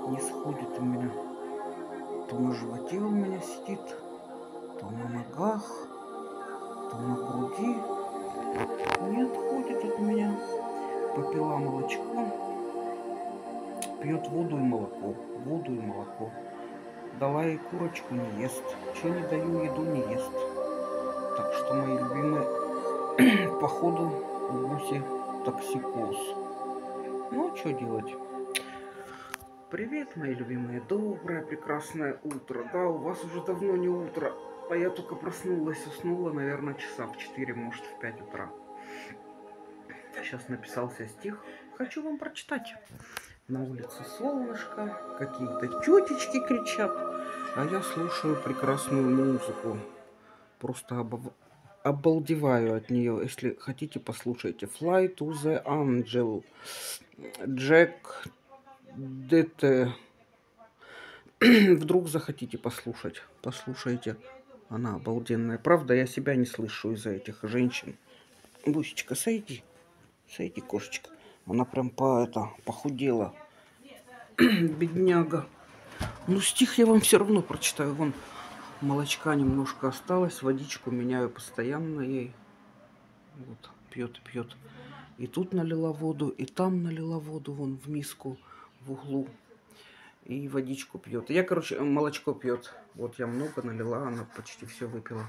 не сходит у меня. То на животе у меня сидит, то на ногах, то на груди. Не отходит от меня. Попила молочко, пьет воду и молоко. Воду и молоко. Дала ей курочку, не ест. Че не даю еду, не ест. Так что, мои любимые, походу у гуси токсикоз. Ну, что делать? Привет, мои любимые. Доброе, прекрасное утро. Да, у вас уже давно не утро. А я только проснулась, уснула, наверное, часа в 4, может, в 5 утра. Сейчас написался стих. Хочу вам прочитать. На улице солнышко, какие-то тетечки кричат, а я слушаю прекрасную музыку. Просто обалдеваю от нее. Если хотите, послушайте. Fly to the Angel. Джек ДТ. Вдруг захотите послушать. Послушайте. Она обалденная. Правда, я себя не слышу из-за этих женщин. Бусечка, сойди. Сойди, кошечка. Она прям похудела. Бедняга. Ну, стих я вам все равно прочитаю. Вон, молочка немножко осталось. Водичку меняю постоянно ей. Вот, пьет и пьет. И тут налила воду, и там налила воду, вон в миску, в углу. И водичку пьет. Я, короче, молочко пьет. Вот я много налила, она почти все выпила.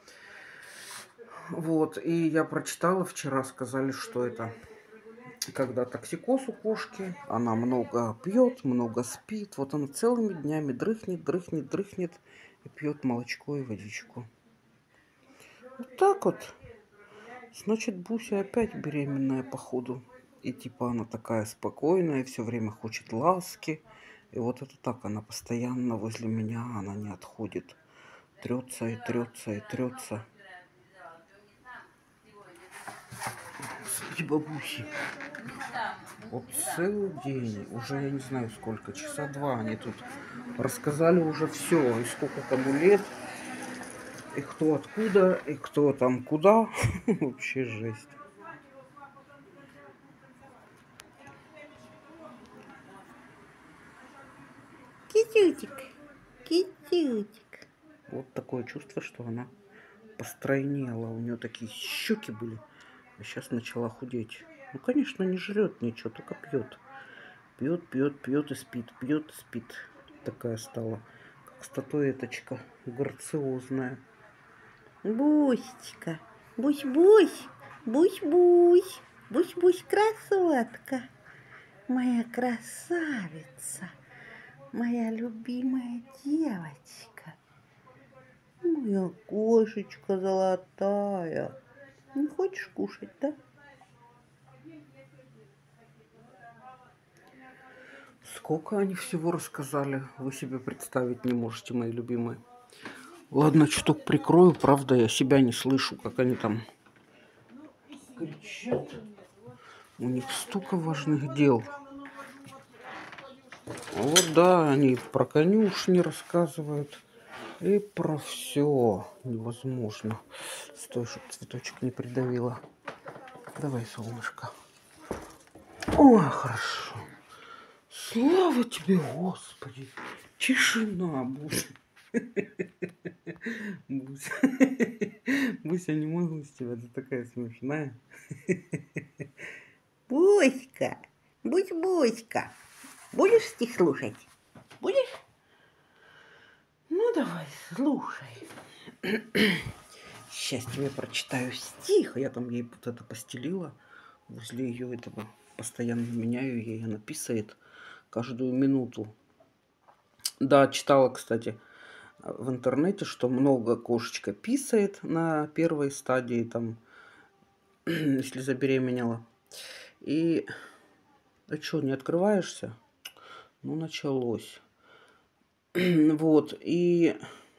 Вот, и я прочитала вчера, сказали, что это когда токсикоз у кошки, она много пьет, много спит. Вот она целыми днями дрыхнет, дрыхнет, дрыхнет и пьет молочко и водичку. Вот так вот. Значит, Буся опять беременная, походу. И типа она такая спокойная, все время хочет ласки. И вот это так, она постоянно возле меня, она не отходит. Трется и трется и трется. Господи, бабуси. Вот целый день, уже я не знаю сколько, часа 2 они тут рассказали уже все, и сколько кому лет, и кто откуда, и кто там куда. Вообще жесть. Китютик, китютик. Вот такое чувство, что она постройнела. У нее такие щеки были, а сейчас начала худеть. Ну, конечно, не жрет ничего, только пьет. Пьет, пьет, пьет и спит, пьет и спит. Такая стала, как статуэточка, грациозная. Бусечка, бусь-бусь, бусь-бусь, бусь-бусь, красотка, моя красавица, моя любимая девочка, моя кошечка золотая. Не хочешь кушать, да? Сколько они всего рассказали, вы себе представить не можете, мои любимые. Ладно, чуток прикрою, правда, я себя не слышу, как они там кричат. У них столько важных дел. Вот да, они про конюшни рассказывают. И про все невозможно. Стой, чтоб цветочек не придавило. Давай, солнышко. Ой, хорошо. Слава тебе, Господи. Тишина, Буся. Буся. Буся, не могу с тебя, ты такая смешная. Буська, Бусь-Буська, будешь стих слушать? Будешь? Ну, давай, слушай. Сейчас тебе прочитаю стих. Я там ей вот это постелила. Возле ее этого постоянно меняю ей. Она писает каждую минуту. Да, читала, кстати, в интернете, что много кошечка писает на первой стадии, там, если забеременела. И, а что, не открываешься? Ну, началось. Вот, и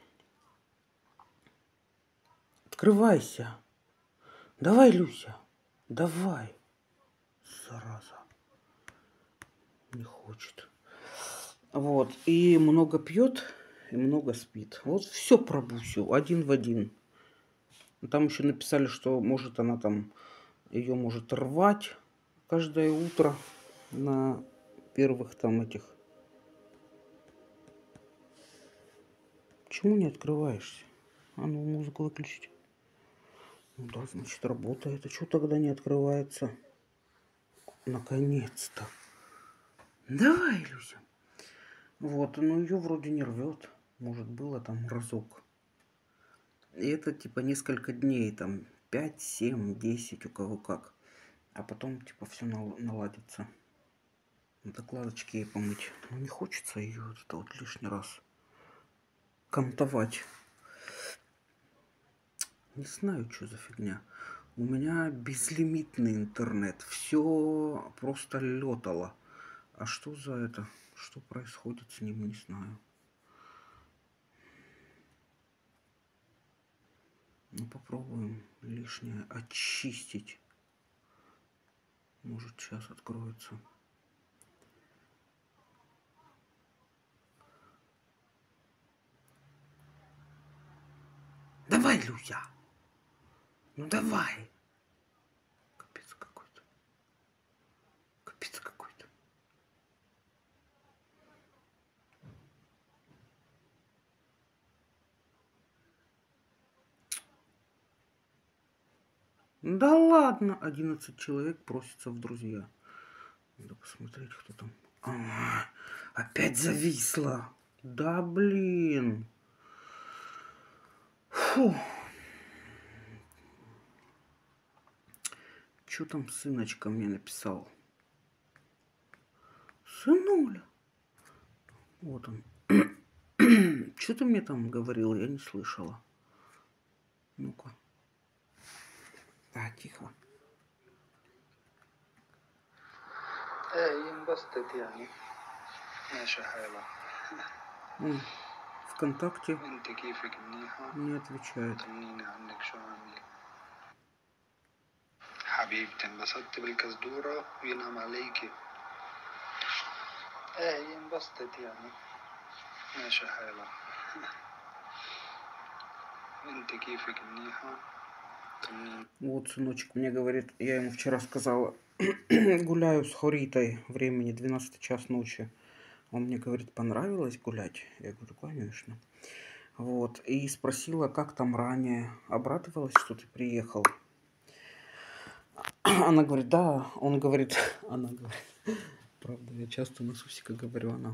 открывайся. Давай, Люся, давай. Зараза. Не хочет. Вот, и много пьет, и много спит. Вот все про Бусю, один в один. Там еще написали, что может она там, ее может рвать каждое утро на первых там этих Почему не открываешься? А ну, музыку выключить. Ну да, значит, работает. А что тогда не открывается? Наконец-то. Давай, Люся. Вот, ну ее вроде не рвет. Может, было там разок. И это типа несколько дней, там 5, 7, 10, у кого как. А потом типа все наладится. Докладочки ей помыть. Но не хочется ее это вот лишний раз кантовать. Не знаю, что за фигня. У меня безлимитный интернет. Все просто летало. А что за это? Что происходит с ним, не знаю. Ну, попробуем лишнее очистить. Может, сейчас откроется. Давай, Люся! Ну, давай! Капец какой-то. Капец какой-то. Да ладно, 11 человек просятся в друзья. Надо посмотреть, кто там. Опять зависло. Да блин. Фу. Что там сыночка мне написал? Сынуля. Вот он. Что ты мне там говорил? Я не слышала. Ну-ка. Да, тихо. انبسطت يعني ماشي حالك ВКонтакте انت كيفك منيحة не отвечает. طمنيني عنك شو عاملة حبيبتي انبسطت بالكزدورة وينعم عليكي هي انبسطت يعني ماشي حالك انت كيفك منيحة طمنيني. Вот сыночек мне говорит, я ему вчера сказала, гуляю с Хоритой, времени 12 час ночи. Он мне говорит, понравилось гулять? Я говорю, конечно. Вот, и спросила, как там ранее. Обрадовалась, что ты приехал? Она говорит, да. Он говорит, она говорит, правда, я часто на Сусика говорю, она.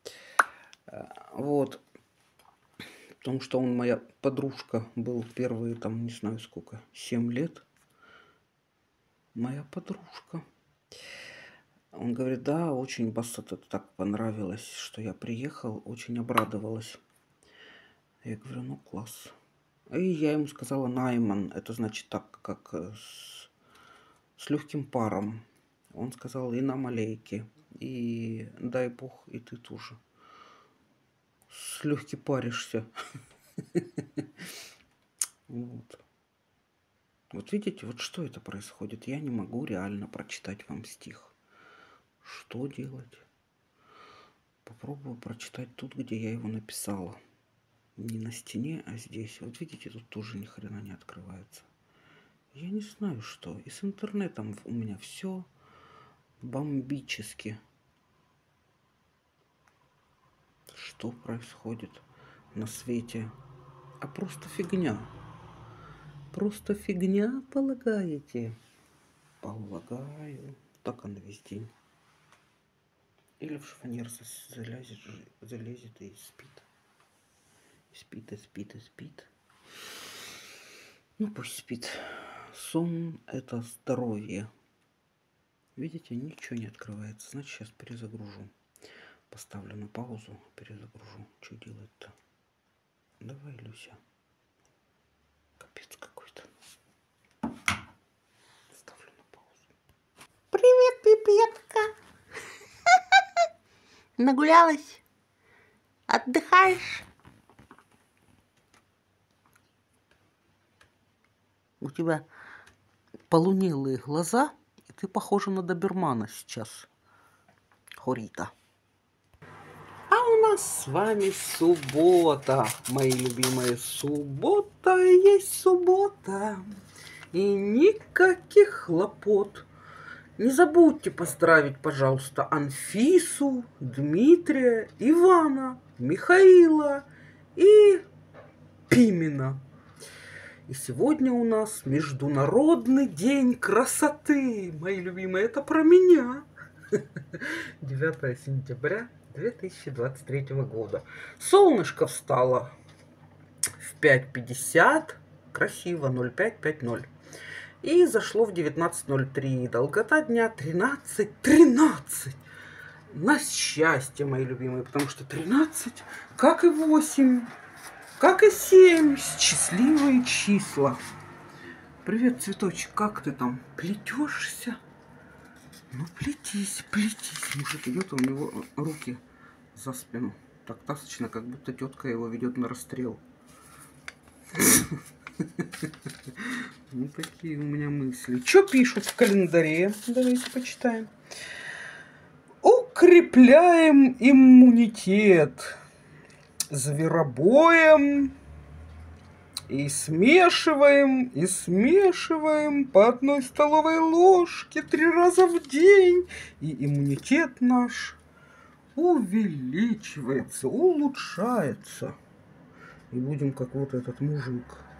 Вот, потому что он моя подружка был первые, там, не знаю сколько, 7 лет. Моя подружка. Он говорит, да, очень Бассету так понравилось, что я приехал, очень обрадовалась. Я говорю, ну класс. И я ему сказала Найман, это значит так, как с легким паром. Он сказал и на малейке, и дай бог, и ты тоже. С легким паришься. Вот. Вот видите, вот что это происходит. Я не могу реально прочитать вам стих. Что делать? Попробую прочитать тут, где я его написала. Не на стене, а здесь. Вот видите, тут тоже ни хрена не открывается. Я не знаю, что. И с интернетом у меня все бомбически. Что происходит на свете? А просто фигня. Просто фигня, полагаете? Полагаю. Так она весь день. Или в шифонер залезет и спит. Спит и спит и спит. Ну пусть спит. Сон – это здоровье. Видите, ничего не открывается. Значит, сейчас перезагружу. Поставлю на паузу, перезагружу. Что делать-то? Давай, Люся. Капец какой-то. Ставлю на паузу. Привет, пипетка. Нагулялась? Отдыхаешь? У тебя полунелые глаза, и ты похожа на добермана сейчас, Хорита. А у нас с вами суббота, мои любимые. Суббота есть суббота. И никаких хлопот. Не забудьте поздравить, пожалуйста, Анфису, Дмитрия, Ивана, Михаила, и Пимена. И сегодня у нас Международный день красоты. Мои любимые, это про меня. 9 сентября 2023 года. Солнышко встало в 5:50. Красиво, 05:50. И зашло в 19:03. Долгота дня 13:13. На счастье, мои любимые, потому что 13, как и 8, как и 7, счастливые числа. Привет, цветочек, как ты там? Плетешься? Ну, плетись, плетись. Мужик идет, а у него руки за спину. Так тасочно, как будто тетка его ведет на расстрел. Ну, такие у меня мысли. Что пишут в календаре? Давайте почитаем. Укрепляем иммунитет зверобоем и смешиваем по 1 столовой ложке 3 раза в день. И иммунитет наш увеличивается, улучшается. И будем как вот этот мужик.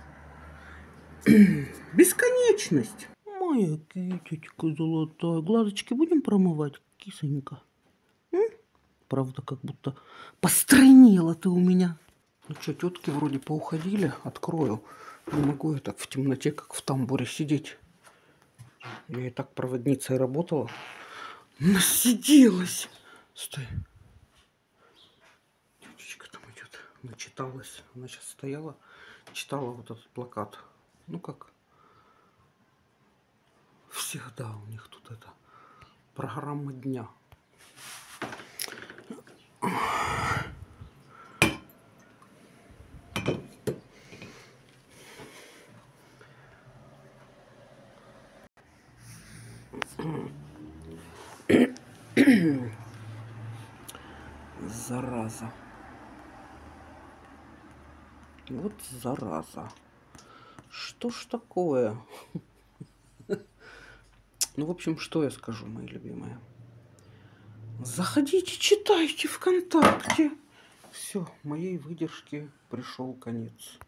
Бесконечность. Моя китечка золотая. Глазочки будем промывать, кисонька? Правда, как будто постройнела ты у меня. Ну что, тетки вроде поуходили. Открою. Не могу я так в темноте, как в тамбуре сидеть. Я и так проводницей работала. Насиделась. Стой. Тетечка там идет. Начиталась. Она сейчас стояла, читала вот этот плакат. Ну как? Всегда у них тут это программа дня. Зараза. Вот зараза. Что ж такое? Ну, в общем, что я скажу, мои любимые? Заходите, читайте ВКонтакте. Все, моей выдержке пришел конец.